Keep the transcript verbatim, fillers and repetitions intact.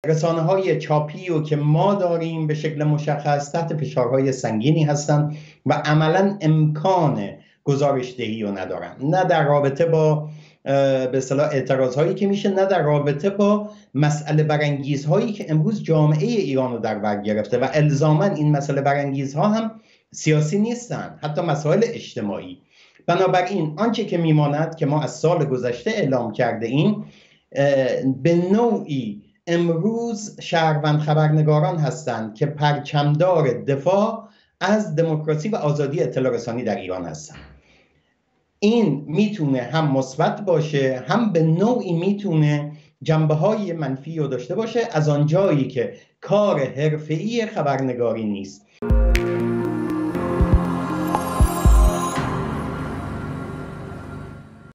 رسانه های چاپی رو که ما داریم به شکل مشخص تحت فشارهای سنگینی هستند و عملا امکان گزارش دهی رو ندارن، نه در رابطه با به اصطلاح اعتراض هایی که میشه، نه در رابطه با مسئله برانگیز هایی که امروز جامعه ایران رو در بر گرفته و الزاما این مسئله برانگیز ها هم سیاسی نیستن، حتی مسائل اجتماعی. بنابراین آنچه که میماند که ما از سال گذشته اعلام کرده ایم به نوعی امروز شهروند خبرنگاران هستند که پرچمدار دفاع از دموکراسی و آزادی اطلاع رسانی در ایران هستند. این میتونه هم مثبت باشه، هم به نوعی میتونه جنبه‌های منفی رو داشته باشه، از آنجایی که کار حرفه‌ای خبرنگاری نیست.